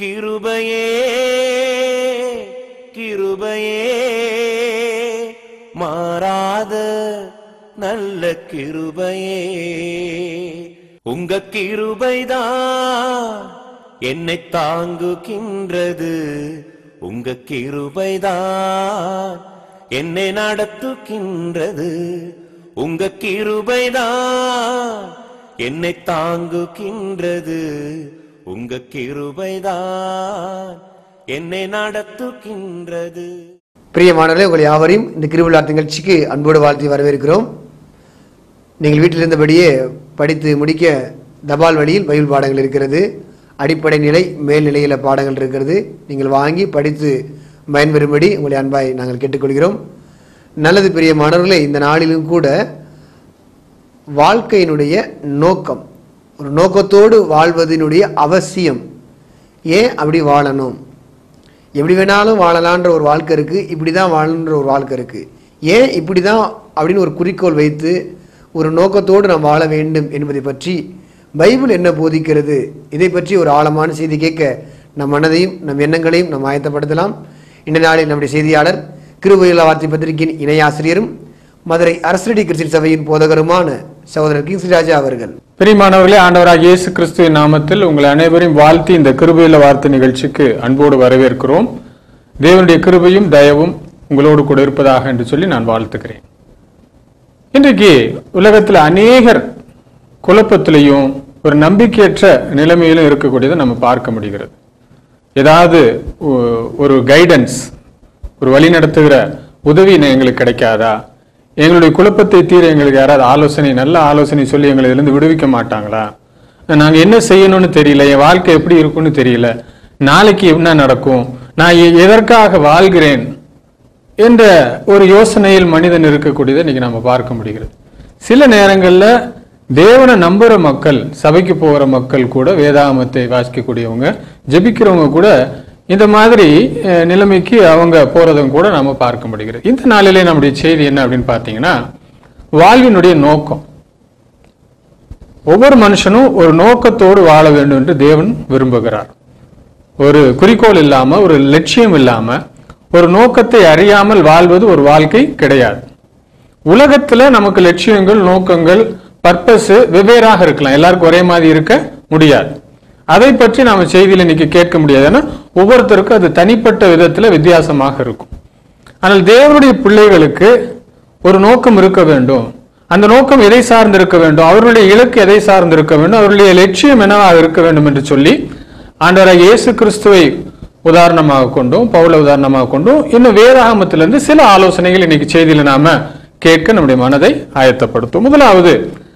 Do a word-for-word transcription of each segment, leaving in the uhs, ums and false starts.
கிருபையே கிருபையே மாறாத நல்ல கிருபையே, உங்க கிருபைதான் என்னை தாங்குகின்றது, உங்க கிருபைதான் என்னை நடத்துகின்றது, உங்க கிருபைதான் என்னை தாங்குகின்றது, உங்க கிருபைதான் என்னை நடத்துகின்றது. பிரியமானவர்களே, உங்கள் யாவரையும் இந்த கிருபை நிகழ்ச்சிக்கு அன்போடு வாழ்த்தி வரவேற்கிறோம். நீங்கள் வீட்டில் இருந்தபடியே படித்து முடிக்க தபால் வழியில் பைபிள் பாடங்கள் இருக்கிறது. அடிப்படை நிலை மேல்நிலையில் பாடங்கள் இருக்கிறது. நீங்கள் வாங்கி படித்து பயன்பெறும்படி உங்களை அன்பாய் நாங்கள் கேட்டுக்கொள்கிறோம். நல்லது பிரியமானவர்களே, இந்த நாளிலும் கூட வாழ்க்கையினுடைய நோக்கம், ஒரு நோக்கத்தோடு வாழ்வதனுடைய அவசியம், ஏன் அப்படி வாழணும், எப்படி வேணாலும் வாழலான்ற ஒரு வாழ்க்கை இருக்குது, இப்படி தான் வாழணுன்ற ஒரு வாழ்க்கை இருக்குது, ஏன் இப்படி தான் அப்படின்னு ஒரு குறிக்கோள் வைத்து ஒரு நோக்கத்தோடு நாம் வாழ வேண்டும் என்பதை பற்றி பைபிள் என்ன போதிக்கிறது, இதை பற்றி ஒரு ஆழமான செய்தி கேட்க நம் மனதையும் நம் எண்ணங்களையும் நாம் ஆயத்தப்படுத்தலாம். இந்த நாளில் நம்முடைய செய்தியாளர் கிருபையுள்ள வார்த்தை பத்திரிகையின் இணையாசிரியரும் மதுரை அரசடி கிறிஸ்டின் சபையின் போதகருமான சகோதரர் கிங்ஸ்லி ராஜா அவர்கள். பிரியமானவர்களே, ஆண்டவராகிய இயேசு கிறிஸ்துவின் நாமத்தில் உங்கள் அனைவரையும் வாழ்த்தி இந்த கிருபையுள்ள வார்த்தை நிகழ்ச்சிக்கு அன்போடு வரவேற்கிறோம். தேவனுடைய கிருபையும் தயவும் உங்களோடு கூட இருப்பதாக என்று சொல்லி நான் வாழ்த்துக்கிறேன். இன்றைக்கு உலகத்தில் அநேகர் குழப்பத்திலையும் ஒரு நம்பிக்கையற்ற நிலைமையிலும் இருக்கக்கூடியதை நம்ம பார்க்க முடிகிறது. ஏதாவது ஒரு கைடன்ஸ், ஒரு வழி நடத்துகிற உதவி எங்களுக்கு கிடைக்காதா, எங்களுடைய குழப்பத்தை தீர எங்களுக்கு யாராவது ஆலோசனை, நல்ல ஆலோசனை சொல்லி எங்களை இதிலிருந்து விடுவிக்க மாட்டாங்களா, நாங்கள் என்ன செய்யணும்னு தெரியல, என் வாழ்க்கை எப்படி இருக்குன்னு தெரியல, நாளைக்கு என்ன நடக்கும், நான் எதற்காக வாழ்கிறேன் என்ற ஒரு யோசனையில் மனிதன் இருக்கக்கூடியதை இன்னைக்கு நம்ம பார்க்க முடிகிறது. சில நேரங்களில் தேவனை நம்புற மக்கள், சபைக்கு போகிற மக்கள் கூட, வேதாகமத்தை வாசிக்கக்கூடியவங்க, ஜெபிக்கிறவங்க கூட இந்த மாதிரி நிலைமைக்கு அவங்க போறதும் கூட நாம பார்க்க முடிகிறது. இந்த நாளிலே நம்முடைய செய்தி என்ன அப்படின்னு பார்த்தீங்கன்னா, வாழ்வினுடைய நோக்கம். ஒவ்வொரு மனுஷனும் ஒரு நோக்கத்தோடு வாழ வேண்டும் என்று தேவன் விரும்புகிறார். ஒரு குறிக்கோள் இல்லாம, ஒரு லட்சியம் இல்லாம, ஒரு நோக்கத்தை அறியாமல் வாழ்வது ஒரு வாழ்க்கை கிடையாது. உலகத்துல நமக்கு லட்சியங்கள், நோக்கங்கள், பர்பஸ் வெவ்வேறாக இருக்கலாம், எல்லாருக்கும் ஒரே மாதிரி இருக்க முடியாது. அதை பற்றி நாம செய்தியில் இன்னைக்கு கேட்க முடியாது. ஏன்னா ஒவ்வொருத்தருக்கும் அது தனிப்பட்ட விதத்துல வித்தியாசமாக இருக்கும். ஆனால் தேவனுடைய பிள்ளைகளுக்கு ஒரு நோக்கம் இருக்க வேண்டும். அந்த நோக்கம் எதை சார்ந்து இருக்க வேண்டும், அவர்களுடைய இலக்கு எதை சார்ந்து இருக்க வேண்டும், அவருடைய லட்சியம் என்னவாக இருக்க வேண்டும் என்று சொல்லி ஆண்டவராகிய இயேசு கிறிஸ்துவை உதாரணமாக கொண்டும், பவுல உதாரணமாக கொண்டும், இன்னும் வேதாகமத்திலிருந்து சில ஆலோசனைகள் இன்னைக்கு செய்தியில நாம கேட்க நம்முடைய மனதை ஆயத்தப்படுத்தும். முதலாவது,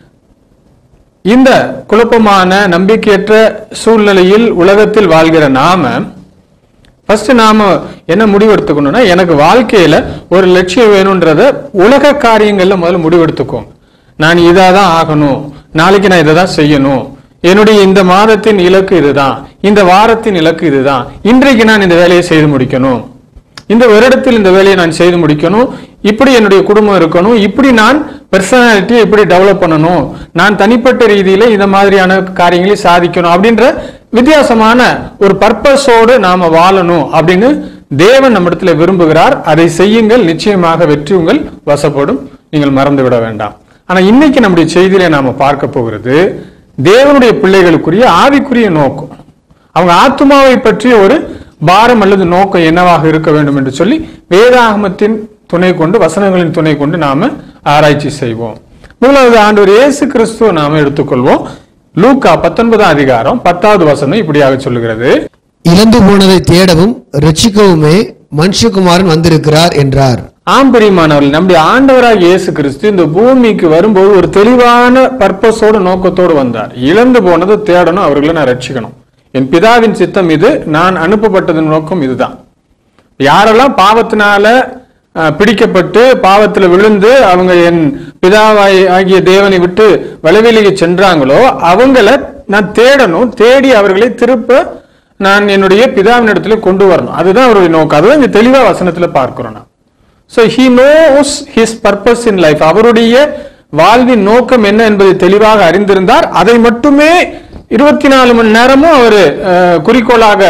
இந்த குழப்பமான நம்பிக்கையற்ற சூழ்நிலையில் உலகத்தில் வாழ்கிற நாம ஃபர்ஸ்ட் நாம என்ன முடிவெடுத்துக்கணும்னா, எனக்கு வாழ்க்கையில ஒரு லட்சியம் வேணும்ன்றத உலக காரியங்கள்ல முதல்ல முடிவெடுத்துக்கோங்க. நான் இதாதான் ஆகணும், நாளைக்கு நான் இதை தான் செய்யணும், என்னுடைய இந்த மாதத்தின் இலக்கு இதுதான், இந்த வாரத்தின் இலக்கு இதுதான், இன்றைக்கு நான் இந்த வேலையை செய்து முடிக்கணும், இந்த வருடத்தில் இந்த வேலையை நான் செய்து முடிக்கணும், இப்படி என்னுடைய குடும்பம் இருக்கணும், இப்படி நான் பர்சனாலிட்டியை இப்படி டெவலப் பண்ணணும், நான் தனிப்பட்ட ரீதியில இந்த மாதிரியான காரியங்களை சாதிக்கணும் அப்படின்ற வித்தியாசமான ஒரு பர்பஸோடு நாம வாழணும் அப்படின்னு தேவன் நம்மிடத்துல விரும்புகிறார். அதை செய்யுங்கள், நிச்சயமாக வெற்றி உங்கள் வசப்படும், நீங்கள் மறந்து விட வேண்டாம். ஆனா இன்னைக்கு நம்முடைய செய்தியில நாம பார்க்க போகிறது தேவனுடைய பிள்ளைகளுக்குரிய ஆவிக்குரிய நோக்கம். அவங்க ஆத்மாவை பற்றிய ஒரு பாரம் அல்லது நோக்கம் என்னவாக இருக்க வேண்டும் என்று சொல்லி வேதாகமத்தின் துணை கொண்டு, வசனங்களின் துணை கொண்டு நாம ஆராய்ச்சி செய்வோம். முதலாவது ஆண்டவர் இயேசு கிறிஸ்துவ நாம எடுத்துக்கொள்வோம். லூக்கா பத்தொன்பதாம் அதிகாரம் பத்தாவது வசனம் இப்படியாக சொல்லுகிறது, இழந்து போனதை தேடவும் ரட்சிக்கவுமே மனுஷகுமாரன் வந்திருக்கிறார் என்றார். ஆம்பரியமானவர்கள், நம்முடைய ஆண்டவராக இயேசு கிறிஸ்து இந்த பூமிக்கு வரும்போது ஒரு தெளிவான பர்பஸோடு, நோக்கத்தோடு வந்தார். இழந்து போனதை தேடணும், அவர்களை நான் ரட்சிக்கணும், என் பிதாவின் சித்தம் இது, நான் அனுப்பப்பட்டதன் நோக்கம் இதுதான். யாரெல்லாம் பாவத்தினால பிடிக்கப்பட்டு பாவத்தில் விழுந்து அவங்க என் பிதாவாய் ஆகிய தேவனை விட்டு வலவெளியே சென்றாங்களோ அவங்கள நான் தேடணும், தேடி அவர்களை திருப்ப நான் என்னுடைய பிதாவின் இடத்துல கொண்டு வரணும். அதுதான் அவருடைய நோக்கம். அதுதான் இந்த தெளிவா வசனத்துல பார்க்கிறோம். So he knows his purpose in life. அவருடைய வாழ்வின் நோக்கம் என்ன என்பதை தெளிவாக அறிந்திருந்தார். அதை மட்டுமே இருபத்தி நாலு மணி நேரமும் அவர் குறிக்கோளாக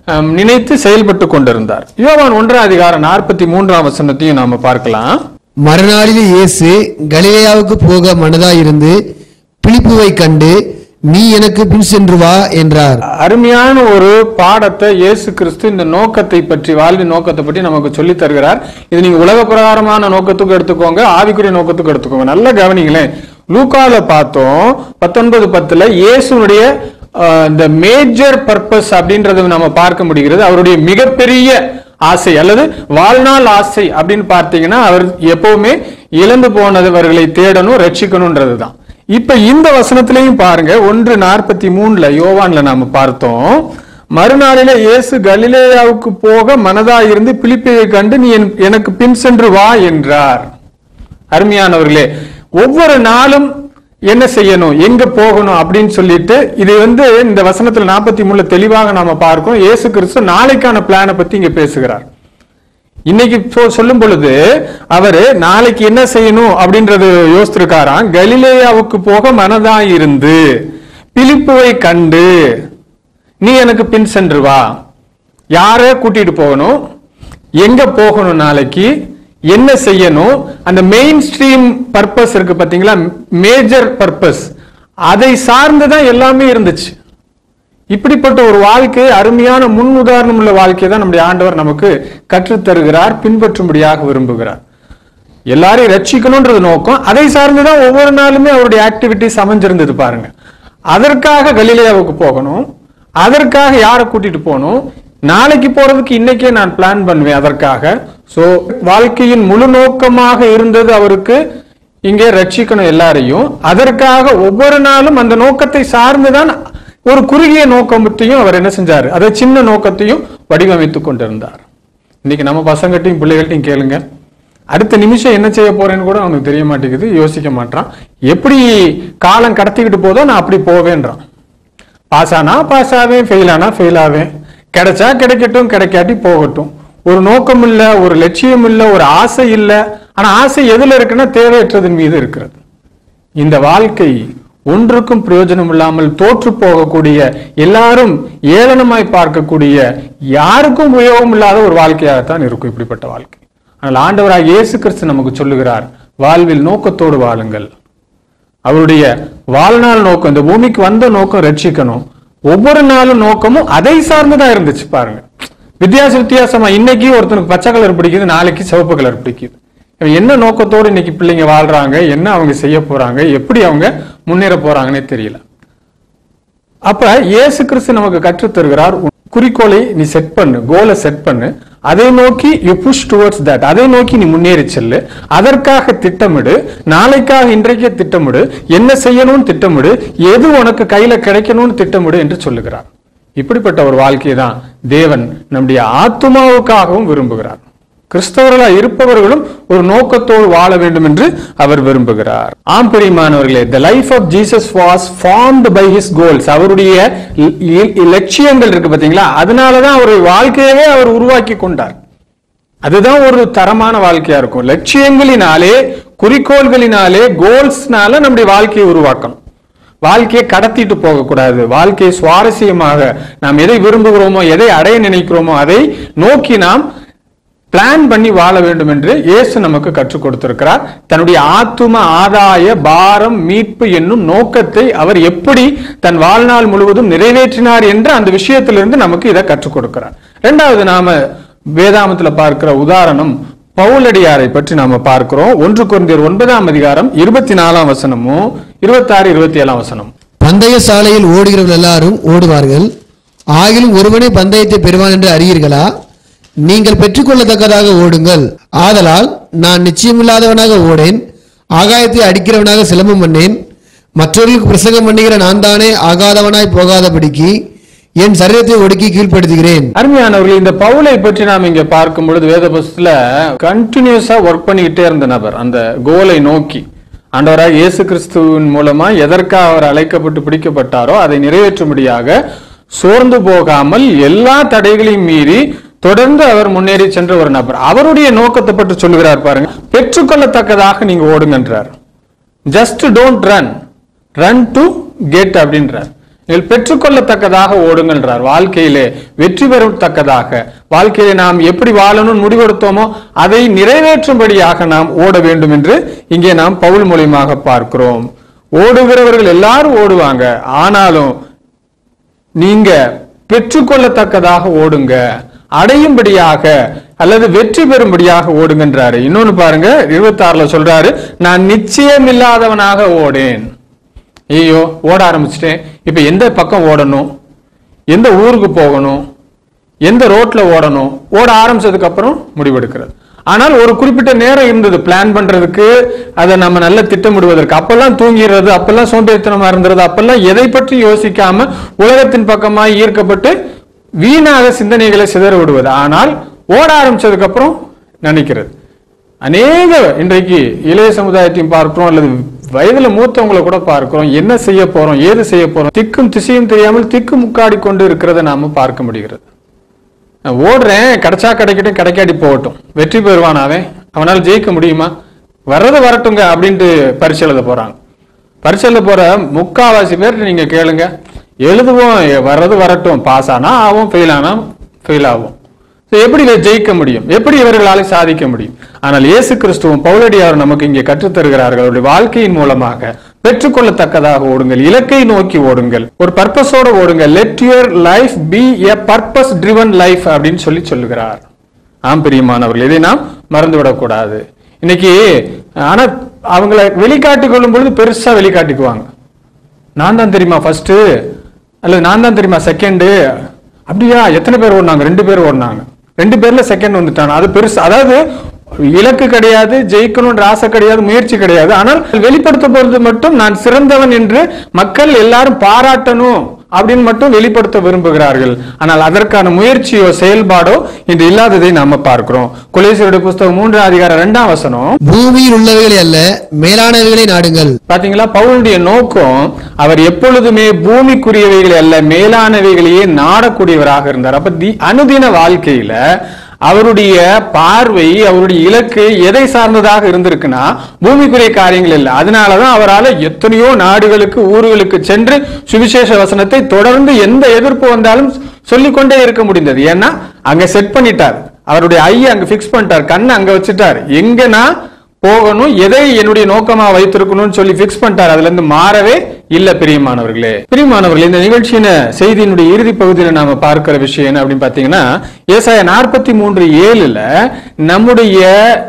நினைத்து செயல்பட்டு கொண்டிருந்தார். யோவான் ஒன்றாம் அதிகாரம் நாற்பத்தி மூன்றாம் வசனத்தையும் நாம பார்க்கலாம். மறுநாளில் இயேசு கலிலேயாவுக்கு போக மனதாயிருந்து பிலிப்புவை கண்டு, நீ எனக்கு பின் சென்று வா என்றார். அருமையான ஒரு பாடத்தை இயேசு கிறிஸ்து இந்த நோக்கத்தை பற்றி, வாழ்வின் நோக்கத்தை பற்றி நமக்கு சொல்லி தருகிறார். இது நீங்க உலக பிரகாரமான நோக்கத்துக்கு எடுத்துக்கோங்க, ஆவிக்குரிய நோக்கத்துக்கு எடுத்துக்கோங்க. நல்ல கவனிங்களேன். லூக்கால பார்த்தோம் பத்தொன்பது பத்துல இயேசுனுடைய இந்த மேஜர் பர்பஸ் அப்படின்றத நம்ம பார்க்க முடிகிறது. அவருடைய மிகப்பெரிய ஆசை அல்லது வாழ்நாள் ஆசை அப்படின்னு பார்த்தீங்கன்னா, அவர் எப்பவுமே இழந்து போனவர்களை தேடணும், ரட்சிக்கணும்ன்றதுதான். இப்ப இந்த வசனத்திலையும் பாருங்க, ஒன்று நாற்பத்தி மூணுல யோவான்ல நாம பார்த்தோம், மறுநாளில இயேசு கலிலேயாவுக்கு போக மனதாயிருந்து பிலிப்பையை கண்டு, நீ எனக்கு பின் சென்று வா என்றார். அருமையானவர்களே, ஒவ்வொரு நாளும் என்ன செய்யணும், எங்க போகணும் அப்படின்னு சொல்லிட்டு, இது வந்து இந்த வசனத்துல நாற்பத்தி மூணுல தெளிவாக நாம பார்க்கிறோம். இயேசு கிறிஸ்து நாளைக்கான பிளானை பத்தி இங்க பேசுகிறார். இன்னைக்கு சொல்லும் பொழுது அவரு நாளைக்கு என்ன செய்யணும் அப்படின்றது யோசித்திருக்காராம். கலிலேயாவுக்கு போக மனதாயிருந்து பிலிப்புவை கண்டு, நீ எனக்கு பின் சென்று வா. யார கூட்டிட்டு போகணும், எங்க போகணும், நாளைக்கு என்ன செய்யணும், அந்த மெயின் ஸ்ட்ரீம் பர்பஸ் இருக்கு பாத்தீங்களா, மேஜர் பர்பஸ், அதை சார்ந்துதான் எல்லாமே இருந்துச்சு. இப்படிப்பட்ட ஒரு வாழ்க்கை, அருமையான முன் உதாரணம் உள்ள வாழ்க்கையை தான் நம்முடைய ஆண்டவர் நமக்கு கற்றுத் தருகிறார், பின்பற்றும்படியாக விரும்புகிறார். எல்லாரையும் ரட்சிக்கணும்ன்றது நோக்கம், அதை சார்ந்துதான் ஒவ்வொரு நாளுமே அவருடைய ஆக்டிவிட்டிஸ் அமைஞ்சிருந்தது பாருங்க. அதற்காக கலிலேயாவுக்கு போகணும், அதற்காக யாரை கூட்டிட்டு போகணும், நாளைக்கு போறதுக்கு இன்னைக்கே நான் பிளான் பண்ணுவேன் அதற்காக. சோ வாழ்க்கையின் முழு நோக்கமாக இருந்தது அவருக்கு இங்கே ரட்சிக்கணும் எல்லாரையும். அதற்காக ஒவ்வொரு நாளும் அந்த நோக்கத்தை சார்ந்துதான் ஒரு குறுகிய நோக்கத்தையும் அவர் என்ன செஞ்சாரு, அதை சின்ன நோக்கத்தையும் வடிவமைத்துக் கொண்டிருந்தார். இன்னைக்கு நம்ம பசங்கள்ட்டையும் பிள்ளைகள்ட்டையும் கேளுங்க, அடுத்த நிமிஷம் என்ன செய்ய போறேன்னு கூட அவனுக்கு தெரிய மாட்டேங்குது, யோசிக்க மாட்டான். எப்படி காலம் கடத்திக்கிட்டு போதோ நான் அப்படி போவேன்றான். பாஸ் ஆனா பாஸ் ஆவேன், ஃபெயில் ஆனா ஃபெயில் ஆவேன், கிடைச்சா கிடைக்கட்டும், கிடைக்காட்டி போகட்டும். ஒரு நோக்கம் இல்ல, ஒரு லட்சியம் இல்ல, ஒரு ஆசை இல்ல. ஆனா ஆசை எதுல இருக்குன்னா தேவையற்றதன் மீது இருக்கிறது. இந்த வாழ்க்கை ஒன்றுக்கும் பிரயோஜனம் இல்லாமல் தோற்று போகக்கூடிய, எல்லாரும் ஏளனமாய் பார்க்கக்கூடிய, யாருக்கும் உபயோகம் இல்லாத ஒரு வாழ்க்கையாகத்தான் இருக்கும் இப்படிப்பட்ட வாழ்க்கை. ஆனால் ஆண்டவராக இயேசு கிறிஸ்து நமக்கு சொல்லுகிறார், வாழ்வில் நோக்கத்தோடு வாழுங்கள். அவருடைய வாழ்நாள் நோக்கம், இந்த பூமிக்கு வந்த நோக்கம் ரட்சிக்கணும். ஒவ்வொரு நாளும் நோக்கமும் அதை சார்ந்துதான் இருந்துச்சு பாருங்க. வித்தியாச வித்தியாசமா, இன்னைக்கு ஒருத்தனுக்கு பச்சை கலர் பிடிக்குது, நாளைக்கு சிவப்பு கலர் பிடிக்குது. என்ன நோக்கத்தோடு இன்னைக்கு பிள்ளைங்க வாழ்றாங்க, என்ன அவங்க செய்ய போறாங்க, எப்படி அவங்க முன்னேற போறாங்கன்னே தெரியல. அப்ப இயேசு கிறிஸ்து நமக்கு கற்றுத் தருகிறார், குறிக்கோளை நீ செட் பண்ணு, கோலை செட் பண்ணு, அதை நோக்கி யூ புஷ் டுவர்ட்ஸ் தட், அதை நோக்கி நீ முன்னேறி செல்லு, அதற்காக திட்டமிடு, நாளைக்காக இன்றைக்கே திட்டமிடு, என்ன செய்யணும்னு திட்டமிடு, எது உனக்கு கையில கிடைக்கணும்னு திட்டமிடு என்று சொல்லுகிறார். இப்படிப்பட்ட ஒரு வாழ்க்கையை தான் தேவன் நம்முடைய ஆத்துமாவுக்காகவும் விரும்புகிறார். கிறிஸ்தவர்களா இருப்பவர்களும் ஒரு நோக்கத்தோடு வாழ வேண்டும் என்று அவர் விரும்புகிறார். ஆம் பிரியமானவர்களே, the life of Jesus was formed by his goals. அவருடைய லட்சியங்கள் இருக்கு பாத்தீங்களா, அதனாலதான் அவருடைய வாழ்க்கையவே அவர் உருவாக்கி கொண்டார். அதுதான் ஒரு தரமான வாழ்க்கையா இருக்கும். லட்சியங்களினாலே, குறிக்கோள்களினாலே, கோல்ஸ்னால நம்முடைய வாழ்க்கையை உருவாக்கணும். வாழ்க்கையை கடத்திட்டு போகக்கூடாது. வாழ்க்கையை சுவாரஸ்யமாக நாம் எதை விரும்புகிறோமோ, எதை அடைய நினைக்கிறோமோ அதை நோக்கி நாம் பிளான் பண்ணி வாழ வேண்டும் என்று இயேசு நமக்கு கற்றுக் கொடுத்திருக்கிறார். தன்னுடைய ஆத்தும ஆதாய பாரம் மீட்பு என்னும் நோக்கத்தை அவர் எப்படி தன் வாழ்நாள் முழுவதும் நிறைவேற்றினார் என்ற அந்த விஷயத்திலிருந்து நமக்கு இதை கற்றுக் கொடுக்கிறார். இரண்டாவது நாம வேதாமத்துல பார்க்கிற உதாரணம் பவுலடியாரை பற்றி நாம பார்க்கிறோம். ஒன்று கொரிந்தியர் ஒன்பதாம் அதிகாரம் இருபத்தி நாலாம் வசனமும் இருபத்தி ஆறு இருபத்தி ஏழாம் வசனம். பந்தய சாலையில் ஓடுகிறவர்கள் எல்லாரும் ஓடுவார்கள், ஆகிலும் ஒருவனே பந்தயத்தை பெறுவான் என்று அறியீர்களா? நீங்கள் பெற்றுக்கொள்ளத்தக்கதாக ஓடுங்கள். ஆதலால் நான் நிச்சயமில்லாதவனாக ஓடேன், ஆகாயத்தை அடிக்கிறவனாக சிலம்பம் பண்ணேன், மற்றவர்களுக்கு பிரசங்கம் பண்ணுகிற நான் தானே ஆகாதவனாய் போகாதபடிக்கு என் சரீரத்தை ஒடுக்கி கீழ்ப்படுத்துகிறேன். அருமையானவர்கள், இந்த பவுலை பற்றி நாம் இங்க பார்க்கும் பொழுது வேத புஸ்தகத்துல கண்டினியூஸா ஒர்க் பண்ணிக்கிட்டே இருந்த நபர், அந்த கோலை நோக்கி ஆண்டவராக இயேசு கிறிஸ்துவின் மூலமா எதற்காக அவர் அழைக்கப்பட்டு பிடிக்கப்பட்டாரோ அதை நிறைவேற்றும்படியாக சோர்ந்து போகாமல் எல்லா தடைகளையும் மீறி தொடர்ந்து அவர் முன்னேறி சென்ற ஒரு நபர். அவருடைய நோக்கத்தை பற்றி சொல்லுகிறார் பாருங்க, பெற்றுக்கொள்ளத்தக்கதாக நீங்க ஓடுங்கன்றார். Just don't run, run to get அப்படின்றார். நீங்கள் பெற்றுக்கொள்ளத்தக்கதாக ஓடுங்கன்றார். வாழ்க்கையிலே வெற்றி பெறத்தக்கதாக, வாழ்க்கையிலே நாம் எப்படி வாழணும்னு முடிவெடுத்தோமோ அதை நிறைவேற்றும்படியாக நாம் ஓட வேண்டும் என்று இங்கே நாம் பவுல் மூலமாக பார்க்கிறோம். ஓடுகிறவர்கள் எல்லாரும் ஓடுவாங்க, ஆனாலும் நீங்க பெற்றுக்கொள்ளத்தக்கதாக ஓடுங்க, அடையும்படியாக அல்லது வெற்றி பெறும்படியாக ஓடுங்கன்றாரு. இன்னொன்னு பாருங்க, இருபத்தி ஆறுல சொல்றாரு, நான் நிச்சயம் இல்லாதவனாக ஓடேன். ஐயோ ஓட ஆரம்பிச்சிட்டேன், இப்ப எந்த பக்கம் ஓடணும், எந்த ஊருக்கு போகணும், எந்த ரோட்ல ஓடணும், ஓட ஆரம்பிச்சதுக்கு அப்புறம் முடிவெடுக்கிறது. ஆனால் ஒரு குறிப்பிட்ட நேரம் இருந்தது பிளான் பண்றதுக்கு, அதை நம்ம நல்ல திட்டமிடுவதற்கு. அப்பெல்லாம் தூங்கிறது, அப்பெல்லாம் சோம்பேறித்தனமா இருந்தது, அப்பெல்லாம் எதை பற்றி யோசிக்காம உலகத்தின் பக்கமா ஈர்க்கப்பட்டு வீணாக சிந்தனைகளை சிதற விடுவது. ஆனால் ஓட ஆரம்பிச்சதுக்கு அப்புறம் நினைக்கிறது. அநேக இன்றைக்கு இளைய சமுதாயத்தையும் பார்க்கிறோம், அல்லது வயதுல மூத்தவங்களை கூட பார்க்கிறோம். என்ன செய்ய போறோம், ஏது செய்ய போறோம், திக்கும் திசையும் தெரியாமல் திக்கு முக்காடி கொண்டு இருக்கிறத நாம பார்க்க முடிகிறது. ஓடுறேன், கிடைச்சா கிடைக்கட்டும், கிடைக்காடி போகட்டும், வெற்றி பெறுவானாவே, அவனால் ஜெயிக்க முடியுமா, வர்றது வரட்டுங்க அப்படின்ட்டு பரிசு எழுத போறாங்க. பரிசு எழுத போற முக்காவாசி பேர் நீங்க கேளுங்க, எழுதுவோம், வர்றது வரட்டும், பாஸ் ஆனா ஆகும், ஃபெயில் ஆனா ஃபெயில் ஆகும். எப்படி ஜெயிக்க முடியும், எப்படி இவர்களால் சாதிக்க முடியும்? ஆனால் இயேசு கிறிஸ்துவும் பவுலடியார் நமக்கு இங்கே கற்றுத்தருகிறார்கள். அவருடைய வாழ்க்கையின் மூலமாக பெற்றுக்கொள்ளத்தக்கதாக ஓடுங்கள், இலக்கை நோக்கி ஓடுங்கள், ஒரு பர்பஸோட ஓடுங்கள். Let your life be a purpose driven life அப்படின்னு சொல்லி சொல்லுகிறார். ஆம் பிரியமானவர்கள், இதை நாம் மறந்துவிடக்கூடாது. இன்னைக்கு ஆனா அவங்களை வெளிக்காட்டிக் கொள்ளும் பொழுது பெருசா வெளிக்காட்டிக்குவாங்க. நான் தான் தெரியுமா ஃபர்ஸ்ட், அல்லது நான் தான் தெரியுமா செகண்டு. அப்படியா, எத்தனை பேர் ஓடினாங்க? ரெண்டு பேர் ஓடினாங்க, ரெண்டு பேர்ல செகண்ட் வந்துட்டாங்க. அது பெருசு. அதாவது இலக்கு கிடையாது, ஜெயிக்கணும்ன்ற ஆசை கிடையாது, முயற்சி கிடையாது. ஆனால் வெளிப்படுத்த போறது மட்டும் நான் சிறந்தவன் என்று மக்கள் எல்லாரும் பாராட்டணும் அப்படின்னு மட்டும் வெளிப்படுத்த விரும்புகிறார்கள். ஆனால் அதற்கான முயற்சியோ செயல்பாடோ இன்று இல்லாததை நாம பார்க்கிறோம். கொலோசியருடைய புத்தகம் மூன்றாம் அதிகாரம் இரண்டாம் வசனம், பூமியில் உள்ளவைகளை அல்ல மேலானவைகளை நாடுங்கள். பாத்தீங்களா, பவுலுடைய நோக்கம் அவர் எப்பொழுதுமே பூமிக்குரியவைகளை அல்ல மேலானவைகளையே நாடக்கூடியவராக இருந்தார். அப்ப அனுதின வாழ்க்கையில அவருடைய பார்வை, அவருடைய இலக்கு எதை சார்ந்ததாக இருந்திருக்குன்னா பூமிக்குரிய காரியங்கள் இல்லை. அதனாலதான் அவரால் எத்தனையோ நாடுகளுக்கு ஊர்களுக்கு சென்று சுவிசேஷ வசனத்தை தொடர்ந்து எந்த எதிர்ப்பு வந்தாலும் சொல்லிக்கொண்டே இருக்க முடிந்தது. ஏன்னா அங்க செட் பண்ணிட்டார், அவருடைய ஐய அங்க பிக்ஸ் பண்ணிட்டார், கண்ணை அங்க வச்சுட்டார், எங்கன்னா போகணும், எதை என்னுடைய நோக்கமா வைத்திருக்கணும்னு சொல்லி பிக்ஸ் பண்ணிட்டார். அதுல இருந்து மாறவே இல்ல. பிரியமானவர்களே, பிரியமானவர்களே, இந்த நிகழ்ச்சியின செய்தியினுடைய இறுதி பகுதியில நாம பார்க்கிற விஷயம் என்ன அப்படின்னு பாத்தீங்கன்னா, ஏசாயா நாற்பத்தி மூன்று ஏழுல நம்முடைய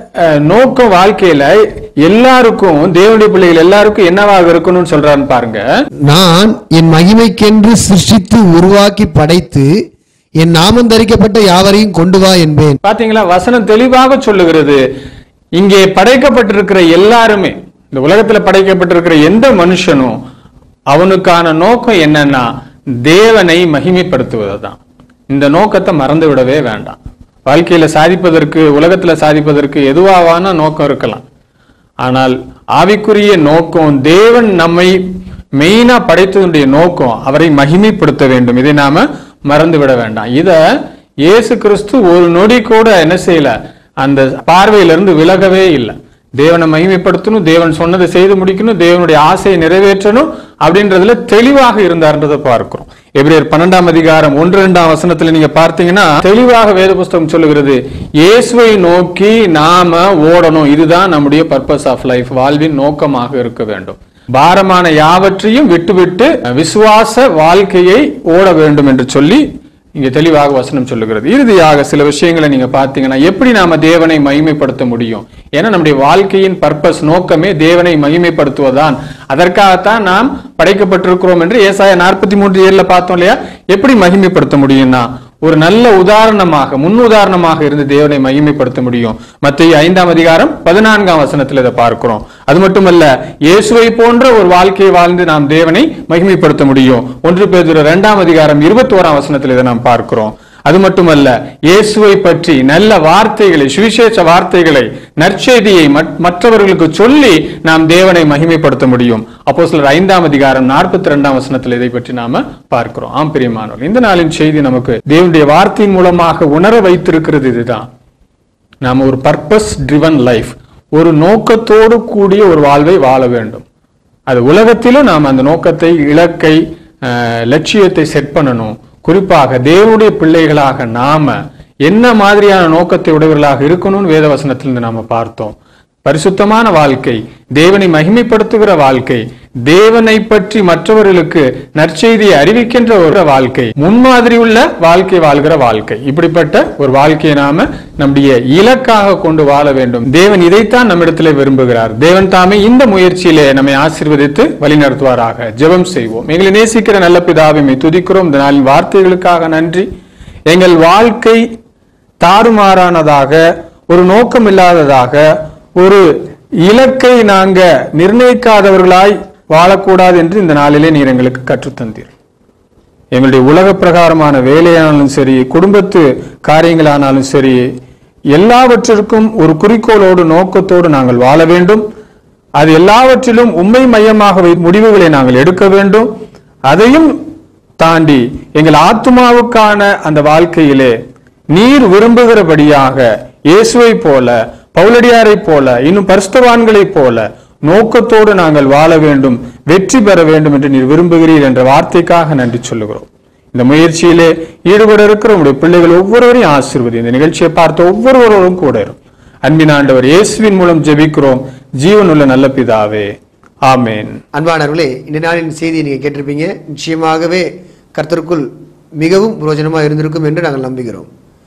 நோக்கம் வாழ்க்கையில எல்லாருக்கும், தேவனுடைய பிள்ளைகள் எல்லாருக்கும் என்னவாக இருக்கணும்னு சொல்றான்னு பாருங்க. நான் என் மகிமைக்கென்று சிருஷ்டித்து உருவாக்கி படைத்து என் நாமம் தரிக்கப்பட்ட யாவரையும் கொண்டு வா என்பேன். பாத்தீங்களா, வசனம் தெளிவாக சொல்லுகிறது. இங்கே படைக்கப்பட்டிருக்கிற எல்லாருமே, இந்த உலகத்துல படைக்கப்பட்டிருக்கிற எந்த மனுஷனும் அவனுக்கான நோக்கம் என்னன்னா தேவனை மகிமைப்படுத்துவதுதான். இந்த நோக்கத்தை மறந்து விடவே வேண்டாம். வாழ்க்கையில சாதிப்பதற்கு, உலகத்துல சாதிப்பதற்கு எதுவான நோக்கம் இருக்கலாம். ஆனால் ஆவிக்குரிய நோக்கம், தேவன் நம்மை மெயினா படைத்ததுடைய நோக்கம் அவரை மகிமைப்படுத்த வேண்டும். இதை நாம மறந்து விட வேண்டாம். இத இயேசு கிறிஸ்து ஒரு நொடி கூட என்ன செய்யல, அந்த பார்வையிலிருந்து விலகவே இல்லை. தேவனை மகிமைப்படுத்தணும், தேவன் சொன்னதை செய்து முடிக்கணும், தேவனுடைய ஆசையை நிறைவேற்றணும் அப்படின்றதுல தெளிவாக இருந்தார்ன்றதை பார்க்கிறோம். எபிரேயர் பன்னெண்டாம் அதிகாரம் ஒன்று இரண்டாம் வசனத்துல நீங்க பார்த்தீங்கன்னா தெளிவாக வேத புஸ்தகம் சொல்லுகிறது, இயேசுவை நோக்கி நாம ஓடணும். இதுதான் நம்முடைய பர்பஸ் ஆஃப் லைஃப், வாழ்வின் நோக்கமாக இருக்க வேண்டும். பாரமான யாவற்றையும் விட்டுவிட்டு விசுவாச வாழ்க்கையை ஓட வேண்டும் என்று சொல்லி இங்க தெளிவாக வசனம் சொல்லுகிறது. இறுதியாக சில விஷயங்களை நீங்க பார்த்தீங்கன்னா, எப்படி நாம தேவனை மகிமைப்படுத்த முடியும்? ஏன்னா நம்முடைய வாழ்க்கையின் பர்பஸ், நோக்கமே தேவனை மகிமைப்படுத்துவதான். அதற்காகத்தான் நாம் படைக்கப்பட்டிருக்கிறோம் என்று ஏசாயா நாற்பத்தி மூன்று ஏழுல பார்த்தோம் இல்லையா? எப்படி மகிமைப்படுத்த முடியும்னா, ஒரு நல்ல உதாரணமாக, முன் உதாரணமாக இருந்து தேவனை மகிமைப்படுத்த முடியும். மத்தேயு ஐந்தாம் அதிகாரம் பதினான்காம் வசனத்தில் இதை பார்க்கிறோம். அது மட்டுமல்ல, இயேசுவை போன்ற ஒரு வாழ்க்கையை வாழ்ந்து நாம் தேவனை மகிமைப்படுத்த முடியும். ஒன்று பேதுரு இரண்டாம் அதிகாரம் இருபத்தி ஓராம் வசனத்தில் இதை நாம் பார்க்கிறோம். அது மட்டுமல்ல, இயேசுவை பற்றி நல்ல வார்த்தைகளை, சுவிசேஷ வார்த்தைகளை, நற்செய்தியை மற்றவர்களுக்கு சொல்லி நாம் தேவனை மகிமைப்படுத்த முடியும். அப்போஸ்தலர் ஐந்தாம் அதிகாரம் நாற்பத்தி இரண்டாம் வசனத்தில் இதை பற்றி நாம பார்க்கிறோம். ஆம் பிரியமானவர்களே, இந்த நாளின் செய்தி நமக்கு தேவனுடைய வார்த்தையின் மூலமாக உணர வைத்திருக்கிறது இதுதான். நாம ஒரு பர்பஸ் ட்ரிவன் லைஃப், ஒரு நோக்கத்தோடு கூடிய ஒரு வாழ்வை வாழ வேண்டும். அது உலகத்திலும் நாம் அந்த நோக்கத்தை, இலக்கை அஹ், லட்சியத்தை செட் பண்ணணும். குறிப்பாக தேவனுடைய பிள்ளைகளாக நாம என்ன மாதிரியான நோக்கத்தை உடையவர்களாக இருக்கணும்னு வேத வசனத்திலிருந்து நாம பார்த்தோம். பரிசுத்தமான வாழ்க்கை, தேவனை மகிமைப்படுத்துகிற வாழ்க்கை, தேவனை பற்றி மற்றவர்களுக்கு நற்செய்தியை அறிவிக்கின்ற ஒரு வாழ்க்கை, முன்மாதிரி உள்ள வாழ்க்கை வாழ்கிற வாழ்க்கை. இப்படிப்பட்ட ஒரு வாழ்க்கையை நாம நம்முடைய இலக்காக கொண்டு வாழ வேண்டும். தேவன் இதைத்தான் நம்மிடத்திலே விரும்புகிறார். தேவன் தாமே இந்த முயற்சியிலே நம்மை ஆசீர்வதித்து வழிநடத்துவாராக. ஜெபம் செய்வோம். எங்களை நேசிக்கிற நல்ல பிதாவை உம்மை துதிக்கிறோம். இந்த நாளின் வார்த்தைகளுக்காக நன்றி. எங்கள் வாழ்க்கை தாறுமாறானதாக, ஒரு நோக்கம் இல்லாததாக, ஒரு இலக்கை நாங்க நிர்ணயிக்காதவர்களாய் வாழக்கூடாது என்று இந்த நாளிலே நீர் எங்களுக்கு கற்றுத்தந்தீர். எங்களுடைய உலக பிரகாரமான வேலையானாலும் சரி, குடும்பத்து காரியங்களானாலும் சரி, எல்லாவற்றிற்கும் ஒரு குறிக்கோளோடு நோக்கத்தோடு நாங்கள் வாழ வேண்டும். அது எல்லாவற்றிலும் உண்மை மையமாக வைத்து முடிவுகளை நாங்கள் எடுக்க வேண்டும். அதையும் தாண்டி எங்கள் ஆத்துமாவுக்கான அந்த வாழ்க்கையிலே நீர் விரும்புகிறபடியாக இயேசுவை போல, பவுலடியாரை போல, இன்னும் பரிசுத்தவான்களை போல நோக்கத்தோடு நாங்கள் வாழ வேண்டும், வெற்றி பெற வேண்டும் என்று நீர் விரும்புகிறீர் என்ற வார்த்தைக்காக நன்றி சொல்லுகிறோம். இந்த முயற்சியிலே ஈடுபட இருக்கிற உங்களுடைய பிள்ளைகள் ஒவ்வொருவரையும் ஆசீர்வதி. இந்த நிகழ்ச்சியை பார்த்த ஒவ்வொருவரோடும் கூட இருக்கும். அன்பின் ஆண்டவர் இயேசுவின் மூலம் ஜெபிக்கிறோம் ஜீவனுள்ள நல்ல பிதாவே, ஆமேன். அன்பானவர்களே, இந்த நாளின் செய்தியை நீங்க கேட்டிருப்பீங்க. நிச்சயமாகவே கர்த்தருக்குள் மிகவும் பிரயோஜனமாக இருந்திருக்கும் என்று நாங்கள் நம்புகிறோம்.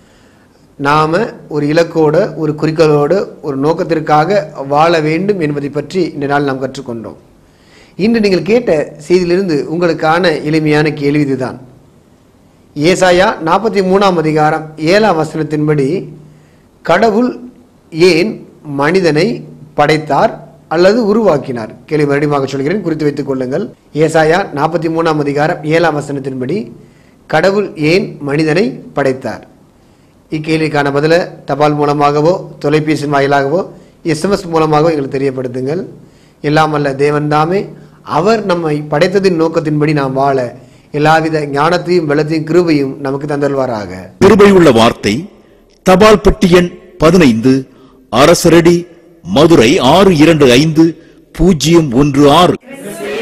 நாம ஒரு இலக்கோட, ஒரு குறிக்கோளோடு, ஒரு நோக்கத்திற்காக வாழ வேண்டும் என்பதை பற்றி இந்த நாள் நாம் கற்றுக்கொண்டோம். இன்று நீங்கள் கேட்ட செய்தியிலிருந்து உங்களுக்கான எளிமையான கேள்வி இதுதான். ஏசாயா நாற்பத்தி மூணாம் அதிகாரம் ஏழாம் வசனத்தின்படி கடவுள் ஏன் மனிதனை படைத்தார் அல்லது உருவாக்கினார்? கேள்வி மறுபடியும் சொல்கிறேன், குறித்து வைத்துக் கொள்ளுங்கள். ஏசாயா நாற்பத்தி மூணாம் அதிகாரம் ஏழாம் வசனத்தின்படி கடவுள் ஏன் மனிதனை படைத்தார்? இக்கேள்விக்கான பதில தபால் மூலமாகவோ, தொலைபேசி வாயிலாகவோ, எஸ்எம்எஸ் மூலமாகவோ எங்களுக்கு தெரியப்படுத்துங்கள். எல்லாம் அல்ல தேவன் தாமே அவர் நம்மை படைத்ததின் நோக்கத்தின்படி நாம் வாழ எல்லாவித ஞானத்தையும் பலத்தையும் கிருபையும் நமக்கு தந்தல்வாராக. கிருபையுள்ள வார்த்தை, தபால் பெட்டி எண் பதினைந்து, அரசரடி, மதுரை ஆறு இரண்டு ஐந்து பூஜ்ஜியம் ஒன்று ஆறு.